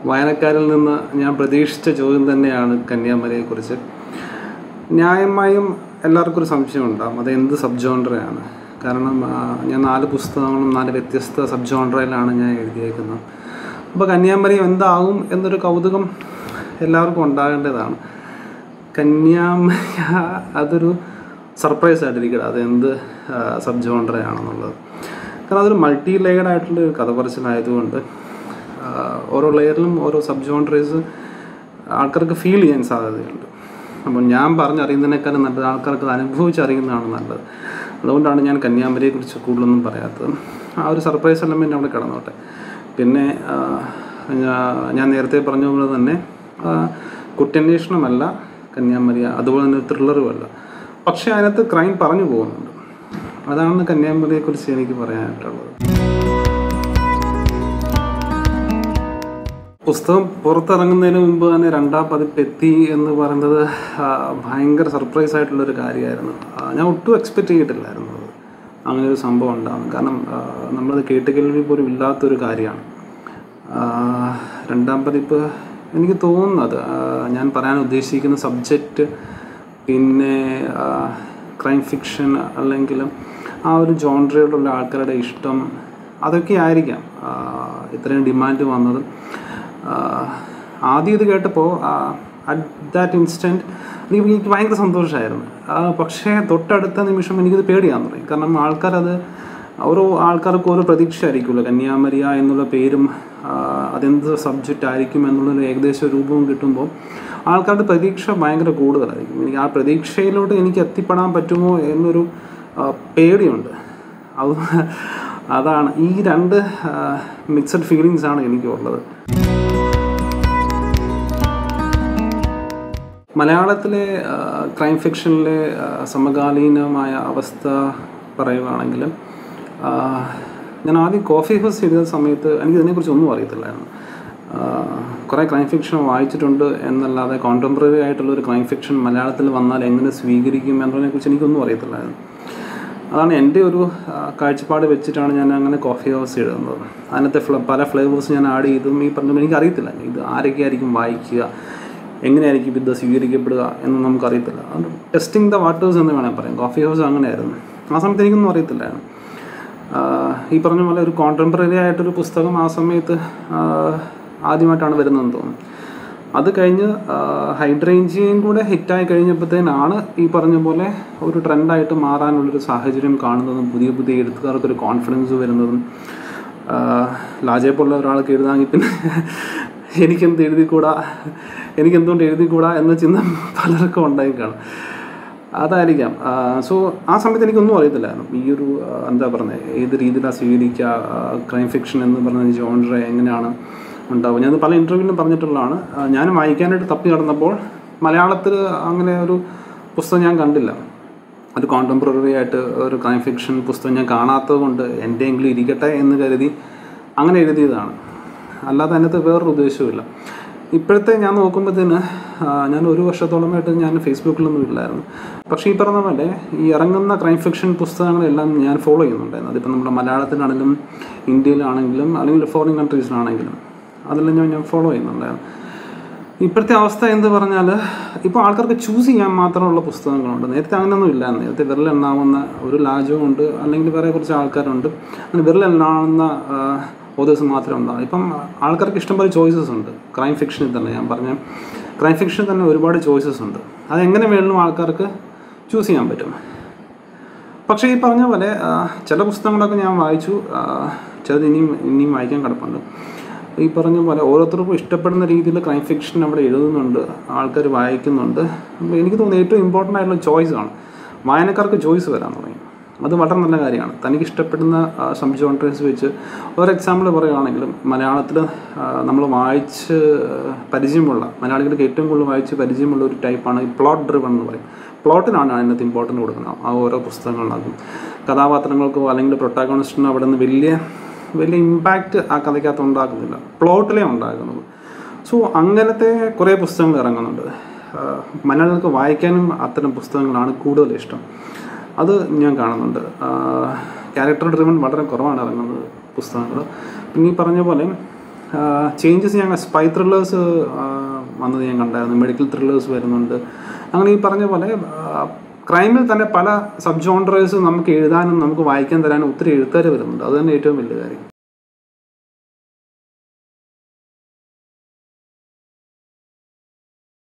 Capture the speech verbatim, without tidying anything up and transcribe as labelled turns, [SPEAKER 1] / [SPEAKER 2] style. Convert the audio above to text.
[SPEAKER 1] വായനക്കാരിൽ നിന്ന് ഞാൻ പ്രതീക്ഷിച്ച ചോദ്യം തന്നെയാണ് കന്യാമരിയെക്കുറിച്ച്. ന്യായമായും എല്ലാവർക്കും ഒരു സംശയം ഉണ്ടാകും, അത് എന്ത് സബ് ജോൺറയാണ്. കാരണം ഞാൻ നാല് പുസ്തകങ്ങളും നാല് വ്യത്യസ്ത സബ് ജോൺറയിലാണ് ഞാൻ എഴുതിയേക്കുന്നത്. അപ്പോൾ കന്യാമരി എന്താകും എന്നൊരു കൗതുകം എല്ലാവർക്കും ഉണ്ടാകേണ്ടതാണ്. കന്യാമരി അതൊരു സർപ്രൈസ് ആയിട്ടിരിക്കട്ടെ, അതെന്ത് സബ് ജോൺറയാണെന്നുള്ളത്. കാരണം അതൊരു മൾട്ടി ലെയർഡ് ആയിട്ടുള്ളൊരു കഥ പറച്ചിലായതുകൊണ്ട് ഓരോ ലെയറിലും ഓരോ സബ് ജോൺറേസ് ആൾക്കാർക്ക് ഫീൽ ചെയ്യാൻ സാധ്യതയുണ്ട്. അപ്പോൾ ഞാൻ പറഞ്ഞറിയുന്നതിനേക്കാളും നല്ലത് ആൾക്കാർക്ക് അത് അനുഭവിച്ചറിയുന്നതാണ് നല്ലത്. അതുകൊണ്ടാണ് ഞാൻ കന്യാമരിയെക്കുറിച്ച് കൂടുതലൊന്നും പറയാത്തത്. ആ ഒരു സർപ്രൈസ് എലമെൻ്റ് അവിടെ കിടന്നോട്ടെ. പിന്നെ ഞാൻ നേരത്തെ പറഞ്ഞ പോലെ തന്നെ കുറ്റാന്വേഷണമല്ല കന്യാമരി, അതുപോലെ തന്നെ ത്രില്ലറുമല്ല. പക്ഷേ അതിനകത്ത് ക്രൈം പറഞ്ഞു പോകുന്നുണ്ട്. അതാണ് കന്യാമരിയെക്കുറിച്ച് എനിക്ക് പറയാനായിട്ടുള്ളത്. പുസ്തകം പുറത്തിറങ്ങുന്നതിന് മുമ്പ് തന്നെ രണ്ടാം പതിപ്പ് എത്തി എന്ന് പറയുന്നത് ഭയങ്കര സർപ്രൈസ് ആയിട്ടുള്ളൊരു കാര്യമായിരുന്നു. ഞാൻ ഒട്ടും എക്സ്പെക്റ്റ് ചെയ്തിട്ടില്ലായിരുന്നു അത് അങ്ങനെ ഒരു സംഭവം ഉണ്ടാകും. കാരണം നമ്മളത് കേട്ട് കേൾവി പോലും ഇല്ലാത്തൊരു കാര്യമാണ്. രണ്ടാം പതിപ്പ് എനിക്ക് തോന്നുന്നത് ഞാൻ പറയാൻ ഉദ്ദേശിക്കുന്ന സബ്ജക്റ്റ്, പിന്നെ ക്രൈം ഫിക്ഷൻ അല്ലെങ്കിലും ആ ഒരു ജോൺറയോടുള്ള ആൾക്കാരുടെ ഇഷ്ടം, അതൊക്കെ ആയിരിക്കാം ഇത്രയും ഡിമാൻഡ് വന്നത്. ആദ്യം ഇത് കേട്ടപ്പോൾ അറ്റ് ദാറ്റ് ഇൻസ്റ്റൻറ്റ് എനിക്ക് എനിക്ക് ഭയങ്കര സന്തോഷമായിരുന്നു. പക്ഷേ തൊട്ടടുത്ത നിമിഷം എനിക്കത് പേടിയാന്ന് പറയും. കാരണം ആൾക്കാരത് ഓരോ ആൾക്കാർക്കും ഓരോ പ്രതീക്ഷ ആയിരിക്കുമല്ലോ. കന്യാമരിയ എന്നുള്ള പേരും അതെന്ത് സബ്ജക്റ്റ് ആയിരിക്കും എന്നുള്ളൊരു ഏകദേശ രൂപവും കിട്ടുമ്പോൾ ആൾക്കാരുടെ പ്രതീക്ഷ ഭയങ്കര കൂടുതലായിരിക്കും. എനിക്ക് ആ പ്രതീക്ഷയിലോട്ട് എനിക്ക് എത്തിപ്പെടാൻ പറ്റുമോ എന്നൊരു പേടിയുണ്ട്. അത് അതാണ് ഈ രണ്ട് മിക്സഡ് ഫീലിങ്സാണ് എനിക്കുള്ളത്. മലയാളത്തിലെ ക്രൈം ഫിക്ഷനിലെ സമകാലീനമായ അവസ്ഥ പറയുകയാണെങ്കിൽ, ഞാൻ ആദ്യം കോഫി ഹൗസ് ചെയ്ത സമയത്ത് എനിക്കിതിനെക്കുറിച്ച് ഒന്നും അറിയത്തില്ലായിരുന്നു. കുറേ ക്രൈം ഫിക്ഷൻ വായിച്ചിട്ടുണ്ട് എന്നല്ലാതെ കോണ്ടംപററി ആയിട്ടുള്ളൊരു ക്രൈം ഫിക്ഷൻ മലയാളത്തിൽ വന്നാൽ എങ്ങനെ സ്വീകരിക്കും എന്നതിനെക്കുറിച്ച് എനിക്കൊന്നും അറിയത്തില്ലായിരുന്നു. അതാണ് എൻ്റെ ഒരു കാഴ്ചപ്പാട് വെച്ചിട്ടാണ് ഞാൻ അങ്ങനെ കോഫി ഹൗസ് എഴുതുന്നത്. അതിനകത്തെ ഫ്ല പല ഫ്ലേവേഴ്സ് ഞാൻ ആഡ് ചെയ്തും ഈ പറഞ്ഞ എനിക്കറിയത്തില്ല ഇത് ആരൊക്കെയായിരിക്കും വായിക്കുക, എങ്ങനെയായിരിക്കും ഇത് സ്വീകരിക്കപ്പെടുക എന്ന് നമുക്കറിയത്തില്ല. അതുകൊണ്ട് ടെസ്റ്റിംഗ് ദ വാട്ടേഴ്സ് എന്ന് വേണമെങ്കിൽ പറയാം. കോഫി ഹൗസ് അങ്ങനെയായിരുന്നു. ആ സമയത്ത് എനിക്കൊന്നും അറിയത്തില്ലായിരുന്നു. ഈ പറഞ്ഞ പോലെ ഒരു കോണ്ടംപററി ആയിട്ടൊരു പുസ്തകം ആ സമയത്ത് ആദ്യമായിട്ടാണ് വരുന്നതെന്ന് തോന്നുന്നു. അത് കഴിഞ്ഞ് ഹൈഡ്രേഞ്ചിയും കൂടെ ഹിറ്റായി കഴിഞ്ഞപ്പോഴത്തേനാണ് ഈ പറഞ്ഞ പോലെ ഒരു ട്രെൻഡായിട്ട് മാറാനുള്ളൊരു സാഹചര്യം കാണുന്നതും പുതിയ പുതിയ എഴുത്തുകാർക്കൊരു കോൺഫിഡൻസ് വരുന്നതും. ലാജയെ പോലുള്ള ഒരാൾക്ക് എഴുതാമെങ്കിൽ പിന്നെ എനിക്കെന്ത് എഴുതിക്കൂടാ, എനിക്കെന്തുകൊണ്ട് എഴുതിക്കൂടാ എന്ന ചിന്ത പലർക്കും ഉണ്ടായി കാണും. അതായിരിക്കാം. സോ ആ സമയത്ത് എനിക്കൊന്നും അറിയത്തില്ലായിരുന്നു ഈ ഒരു എന്താ പറയുന്നത് ഏത് രീതിയിലാണ് സ്വീകരിക്കുക, ക്രൈം ഫിക്ഷൻ എന്ന് പറഞ്ഞ ജോൺറ എങ്ങനെയാണ് ഉണ്ടാവും. ഞാനത് പല ഇൻ്റർവ്യൂവിലും പറഞ്ഞിട്ടുള്ളതാണ്. ഞാൻ വായിക്കാനായിട്ട് തപ്പി നടന്നപ്പോൾ മലയാളത്തിൽ അങ്ങനെ ഒരു പുസ്തകം ഞാൻ കണ്ടില്ല. ഒരു കോണ്ടംപററി ആയിട്ട് ഒരു ക്രൈം ഫിക്ഷൻ പുസ്തകം ഞാൻ കാണാത്തത് കൊണ്ട് എൻ്റെയെങ്കിലും ഇരിക്കട്ടെ എന്ന് കരുതി അങ്ങനെ എഴുതിയതാണ്. അല്ലാതെ അതിനകത്ത് വേറൊരു ഉദ്ദേശവുമില്ല. ഇപ്പോഴത്തെ ഞാൻ നോക്കുമ്പോഴത്തേന് ഞാൻ ഒരു വർഷത്തോളമായിട്ട് ഞാൻ ഫേസ്ബുക്കിലൊന്നും ഇല്ലായിരുന്നു. പക്ഷേ ഈ പറഞ്ഞ പോലെ ഈ ഇറങ്ങുന്ന ക്രൈം ഫിക്ഷൻ പുസ്തകങ്ങളെല്ലാം ഞാൻ ഫോളോ ചെയ്യുന്നുണ്ടായിരുന്നു. അതിപ്പോൾ നമ്മുടെ മലയാളത്തിലാണെങ്കിലും ഇന്ത്യയിലാണെങ്കിലും അല്ലെങ്കിൽ ഫോറിൻ കൺട്രീസിലാണെങ്കിലും അതെല്ലാം ഞാൻ ഞാൻ ഫോളോ ചെയ്യുന്നുണ്ടായിരുന്നു. ഇപ്പോഴത്തെ അവസ്ഥ എന്ന് പറഞ്ഞാൽ ഇപ്പോൾ ആൾക്കാർക്ക് ചൂസ് ചെയ്യാൻ മാത്രമുള്ള പുസ്തകങ്ങളുണ്ട്. നേരത്തെ അങ്ങനെയൊന്നും ഇല്ല. നേരത്തെ വിരലെണ്ണാവുന്ന ഒരു ലാജോ ഉണ്ട്, അല്ലെങ്കിൽ വേറെ കുറച്ച് ആൾക്കാരുണ്ട്. അങ്ങനെ വിരലെണ്ണാവുന്ന ഓതേഴ്സ് മാത്രമേ ഉണ്ടാകും. ഇപ്പം ആൾക്കാർക്ക് ഇഷ്ടംപോലെ ചോയ്സസ് ഉണ്ട്. ക്രൈം ഫിക്ഷനിൽ തന്നെ ഞാൻ പറഞ്ഞ ക്രൈം ഫിക്ഷനിൽ തന്നെ ഒരുപാട് ചോയ്സസ് ഉണ്ട്. അതെങ്ങനെ വേണമെങ്കിലും ആൾക്കാർക്ക് ചൂസ് ചെയ്യാൻ പറ്റും. പക്ഷേ ഈ പറഞ്ഞ പോലെ ചില പുസ്തകങ്ങളൊക്കെ ഞാൻ വായിച്ചു, ചിലത് ഇനിയും ഇനിയും വായിക്കാൻ കിടപ്പുണ്ട്. ഈ പറഞ്ഞ പോലെ ഓരോരുത്തർക്കും ഇഷ്ടപ്പെടുന്ന രീതിയിൽ ക്രൈം ഫിക്ഷൻ അവിടെ എഴുതുന്നുണ്ട്, ആൾക്കാർ വായിക്കുന്നുണ്ട്. അപ്പോൾ എനിക്ക് തോന്നുന്നു ഏറ്റവും ഇമ്പോർട്ടൻ്റ് ആയിട്ടുള്ള ചോയ്സാണ്. വായനക്കാർക്ക് ചോയ്സ് വരാൻ തുടങ്ങി. അത് വളരെ നല്ല കാര്യമാണ്. തനിക്ക് ഇഷ്ടപ്പെടുന്ന സബ് ജോൺറേഴ്സ് വെച്ച് ഒരു എക്സാമ്പിൾ പറയുകയാണെങ്കിലും മലയാളത്തിൽ നമ്മൾ വായിച്ച് പരിചയമുള്ള മലയാളികൾക്ക് ഏറ്റവും കൂടുതൽ വായിച്ച് പരിചയമുള്ള ഒരു ടൈപ്പാണ് ഈ പ്ലോട്ട് ഡ്രിവൺ എന്ന് പറയും. പ്ലോട്ടിനാണ് അതിനകത്ത് ഇമ്പോർട്ടൻ്റ് കൊടുക്കുന്നത്. ആ ഓരോ പുസ്തകങ്ങളിലാകും കഥാപാത്രങ്ങൾക്കോ അല്ലെങ്കിൽ പ്രൊട്ടാഗോണിസ്റ്റിനോ അവിടെ നിന്ന് വലിയ വലിയ ഇമ്പാക്റ്റ് ആ കഥയ്ക്കകത്ത് ഉണ്ടാക്കുന്നില്ല, പ്ലോട്ടിലേ ഉണ്ടാക്കുന്നത്. സോ അങ്ങനത്തെ കുറേ പുസ്തകങ്ങൾ ഇറങ്ങുന്നുണ്ട്. മലയാളികൾക്ക് വായിക്കാനും അത്തരം പുസ്തകങ്ങളാണ് കൂടുതൽ ഇഷ്ടം. അത് ഞാൻ കാണുന്നുണ്ട്. ക്യാരക്ടർ ഡ്രിവൺ വളരെ കുറവാണ് ഇറങ്ങുന്നത് പുസ്തകങ്ങൾ. പിന്നെ ഈ പറഞ്ഞ പോലെ ചേഞ്ചസ് ഞാൻ സ്പൈ ത്രില്ലേഴ്സ് വന്നത് ഞാൻ കണ്ടായിരുന്നു, മെഡിക്കൽ ത്രില്ലേഴ്സ് വരുന്നുണ്ട്. അങ്ങനെ ഈ പറഞ്ഞ പോലെ ക്രൈമിൽ തന്നെ പല സബ് ജോൺറേഴ്സ് നമുക്ക് എഴുതാനും നമുക്ക് വായിക്കാൻ തരാനും ഒത്തിരി എഴുത്തുകാർ വരുന്നുണ്ട്. അത് തന്നെ ഏറ്റവും വലിയ കാര്യം.